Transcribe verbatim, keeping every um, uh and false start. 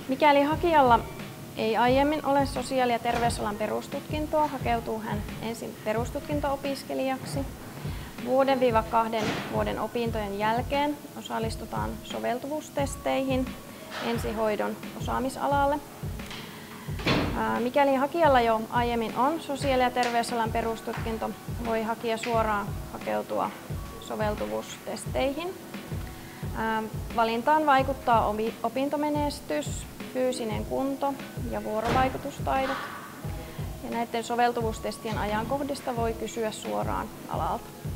Mikäli hakijalla ei aiemmin ole sosiaali- ja terveysalan perustutkintoa, hakeutuu hän ensin perustutkinto-opiskelijaksi. Vuoden viiva kahden vuoden opintojen jälkeen osallistutaan soveltuvuustesteihin ensihoidon osaamisalalle. Mikäli hakijalla jo aiemmin on sosiaali- ja terveysalan perustutkinto, voi hakija suoraan hakeutua soveltuvuustesteihin. Valintaan vaikuttaa opintomenestys, fyysinen kunto ja vuorovaikutustaidot. Ja näiden soveltuvuustestien ajankohdista voi kysyä suoraan alalta.